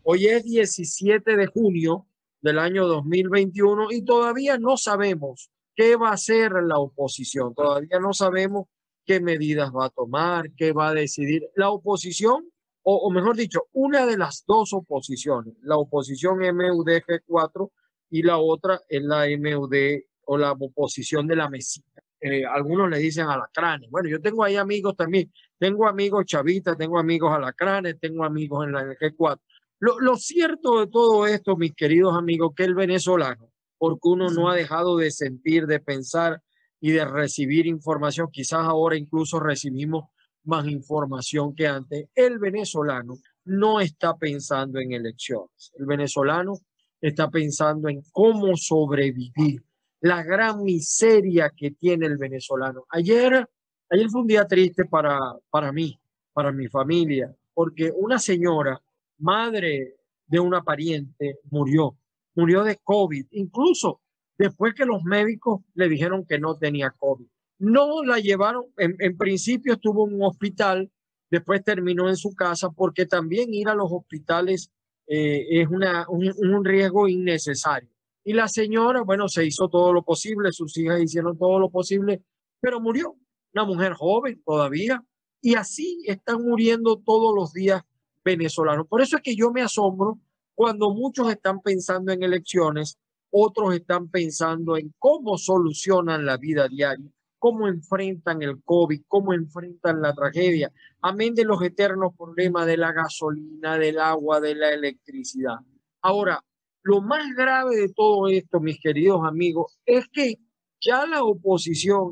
Hoy es 17 de junio del año 2021 y todavía no sabemos qué va a hacer la oposición. Todavía no sabemos qué medidas va a tomar, qué va a decidir. La oposición, o mejor dicho, una de las dos oposiciones, la oposición MUD-G4 y la otra es la MUD o la oposición de la mesita. Algunos le dicen alacranes. Bueno, yo tengo ahí amigos también. Tengo amigos chavistas, tengo amigos alacranes, tengo amigos en la G4. Lo cierto de todo esto, mis queridos amigos, que el venezolano, porque uno no ha dejado de sentir, de pensar y de recibir información, quizás ahora incluso recibimos más información que antes, el venezolano no está pensando en elecciones. El venezolano está pensando en cómo sobrevivir, la gran miseria que tiene el venezolano. Ayer fue un día triste para mí, para mi familia, porque una señora, madre de una pariente, murió de COVID, incluso después que los médicos le dijeron que no tenía COVID. No la llevaron, en principio estuvo en un hospital, después terminó en su casa, porque también ir a los hospitales es un riesgo innecesario. Y la señora, bueno, se hizo todo lo posible, sus hijas hicieron todo lo posible, pero murió. Una mujer joven todavía. Y así están muriendo todos los días venezolanos. Por eso es que yo me asombro cuando muchos están pensando en elecciones, otros están pensando en cómo solucionan la vida diaria, cómo enfrentan el COVID, cómo enfrentan la tragedia, amén de los eternos problemas de la gasolina, del agua, de la electricidad. Ahora, lo más grave de todo esto, mis queridos amigos, es que ya la oposición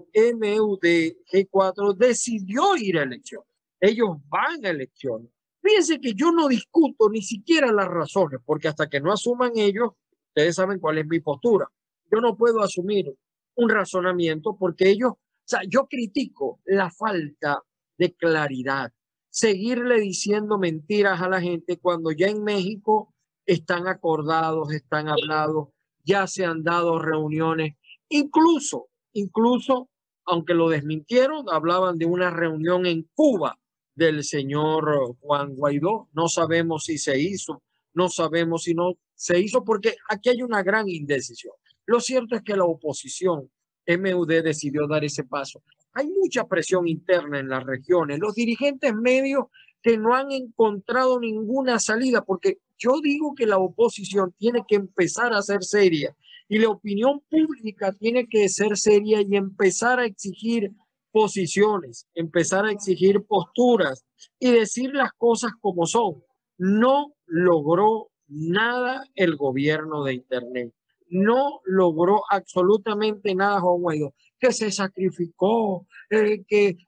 MUD-G4 decidió ir a elecciones. Ellos van a elecciones. Fíjense que yo no discuto ni siquiera las razones, porque hasta que no asuman ellos, ustedes saben cuál es mi postura. Yo no puedo asumir un razonamiento porque ellos, o sea, yo critico la falta de claridad, seguirle diciendo mentiras a la gente cuando ya en México están acordados, están hablados, ya se han dado reuniones, incluso, aunque lo desmintieron, hablaban de una reunión en Cuba del señor Juan Guaidó. No sabemos si se hizo, no sabemos si no se hizo, porque aquí hay una gran indecisión. Lo cierto es que la oposición MUD decidió dar ese paso. Hay mucha presión interna en las regiones, los dirigentes medios que no han encontrado ninguna salida, porque yo digo que la oposición tiene que empezar a ser seria y la opinión pública tiene que ser seria y empezar a exigir posiciones, empezar a exigir posturas y decir las cosas como son. No logró nada el gobierno de Internet. No logró absolutamente nada Juan Guaidó, que se sacrificó, que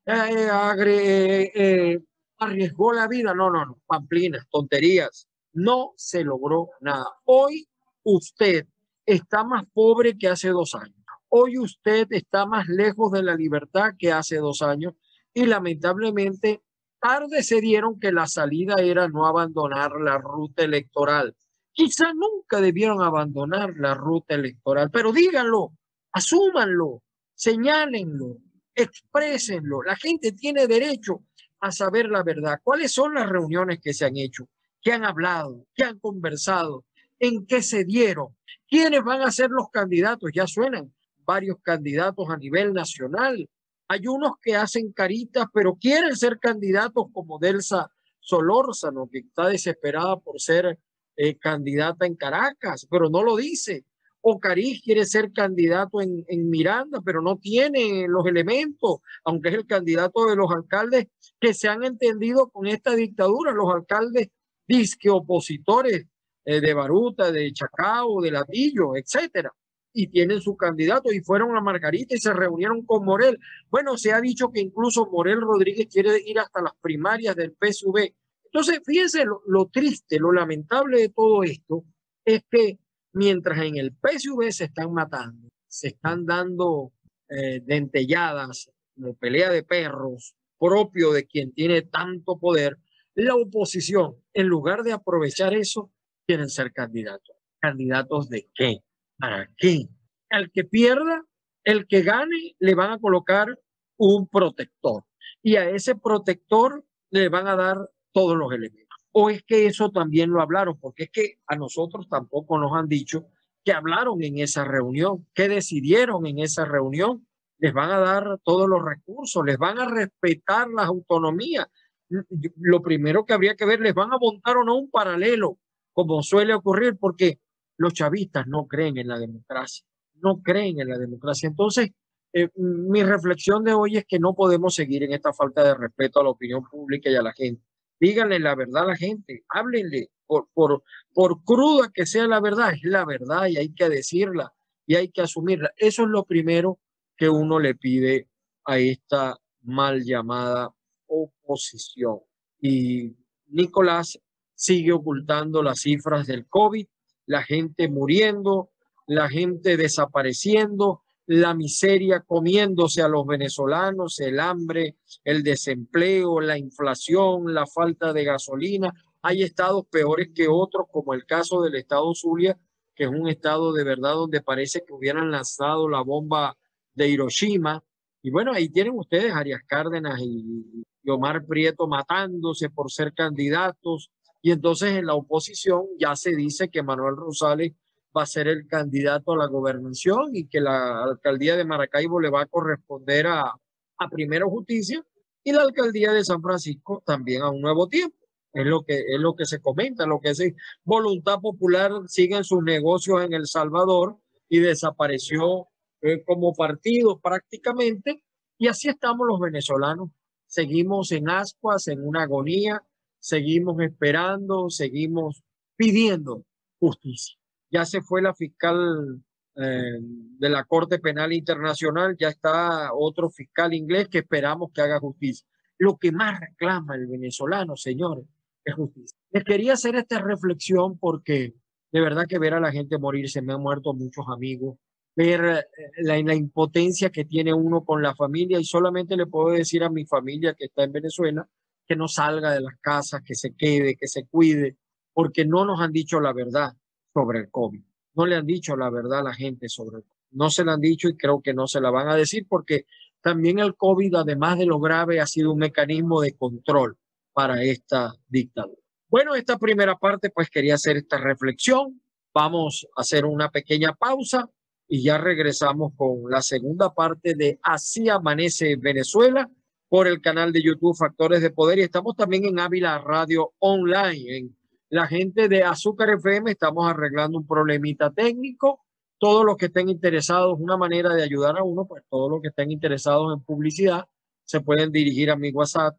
arriesgó la vida. No, pamplinas, tonterías. No se logró nada. Hoy usted está más pobre que hace 2 años. Hoy usted está más lejos de la libertad que hace 2 años y lamentablemente tarde se dieron que la salida era no abandonar la ruta electoral. Quizá nunca debieron abandonar la ruta electoral, pero díganlo, asúmanlo, señálenlo, exprésenlo. La gente tiene derecho a saber la verdad. ¿Cuáles son las reuniones que se han hecho? ¿Qué han hablado? ¿Qué han conversado? ¿En qué se dieron? ¿Quiénes van a ser los candidatos? Ya suenan varios candidatos a nivel nacional. Hay unos que hacen caritas, pero quieren ser candidatos como Delsa Solórzano, que está desesperada por ser candidata en Caracas, pero no lo dice. O Cariz quiere ser candidato en Miranda, pero no tiene los elementos, aunque es el candidato de los alcaldes que se han entendido con esta dictadura, los alcaldes disque opositores de Baruta, de Chacao, de Latillo, etcétera, y tienen su candidato y fueron a Margarita y se reunieron con Morel. Bueno, se ha dicho que incluso Morel Rodríguez quiere ir hasta las primarias del PSV. Entonces, fíjense lo triste, lo lamentable de todo esto es que mientras en el PSV se están matando, se están dando dentelladas, como pelea de perros, propio de quien tiene tanto poder, la oposición, en lugar de aprovechar eso, quieren ser candidatos. ¿Candidatos de qué? ¿Para qué? Al que pierda, el que gane, le van a colocar un protector. Y a ese protector le van a dar todos los elementos. ¿O es que eso también lo hablaron? Porque es que a nosotros tampoco nos han dicho que hablaron en esa reunión, que decidieron en esa reunión. Les van a dar todos los recursos, les van a respetar las autonomías. Lo primero que habría que ver, les van a montar o no un paralelo, como suele ocurrir, porque los chavistas no creen en la democracia, no creen en la democracia. Entonces, mi reflexión de hoy es que no podemos seguir en esta falta de respeto a la opinión pública y a la gente. Díganle la verdad a la gente, háblenle, por cruda que sea la verdad, es la verdad y hay que decirla y hay que asumirla. Eso es lo primero que uno le pide a esta mal llamada oposición. Y Nicolás sigue ocultando las cifras del COVID, la gente muriendo, la gente desapareciendo, la miseria comiéndose a los venezolanos, el hambre, el desempleo, la inflación, la falta de gasolina. Hay estados peores que otros, como el caso del estado Zulia, que es un estado de verdad donde parece que hubieran lanzado la bomba de Hiroshima. Y bueno, ahí tienen ustedes Arias Cárdenas y Omar Prieto matándose por ser candidatos. Y entonces en la oposición ya se dice que Manuel Rosales va a ser el candidato a la gobernación y que la alcaldía de Maracaibo le va a corresponder a Primero Justicia y la alcaldía de San Francisco también a Un Nuevo Tiempo. Es lo que se comenta, lo que es Voluntad Popular sigue en sus negocios en El Salvador y desapareció como partido prácticamente. Y así estamos los venezolanos. Seguimos en ascuas, en una agonía, seguimos esperando, seguimos pidiendo justicia. Ya se fue la fiscal de la Corte Penal Internacional, ya está otro fiscal inglés que esperamos que haga justicia. Lo que más reclama el venezolano, señores, es justicia. Les quería hacer esta reflexión porque de verdad que ver a la gente morir, se me han muerto muchos amigos, ver la impotencia que tiene uno con la familia y solamente le puedo decir a mi familia que está en Venezuela que no salga de las casas, que se quede, que se cuide, porque no nos han dicho la verdad sobre el COVID. No le han dicho la verdad a la gente sobre el COVID. No se la han dicho y creo que no se la van a decir porque también el COVID, además de lo grave, ha sido un mecanismo de control para esta dictadura. Bueno, esta primera parte, pues quería hacer esta reflexión. Vamos a hacer una pequeña pausa y ya regresamos con la segunda parte de Así Amanece Venezuela por el canal de YouTube Factores de Poder y estamos también en Ávila Radio Online. En la gente de Azúcar FM estamos arreglando un problemita técnico. Todos los que estén interesados, una manera de ayudar a uno, pues todos los que estén interesados en publicidad, se pueden dirigir a mi WhatsApp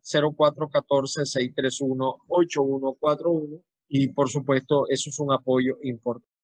0414-631-8141 y por supuesto eso es un apoyo importante.